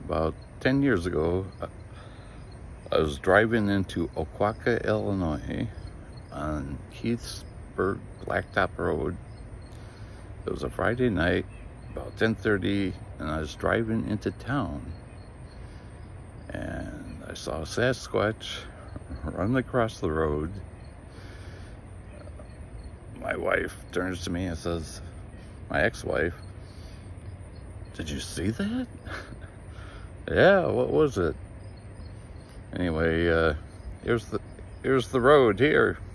About 10 years ago, I was driving into Oquawka, Illinois on Keithsburg Blacktop Road. It was a Friday night, about 10:30, and I was driving into town. And I saw a Sasquatch running across the road. My wife turns to me and says, my ex-wife, "Did you see that?" Yeah, what was it? Anyway, here's the road here.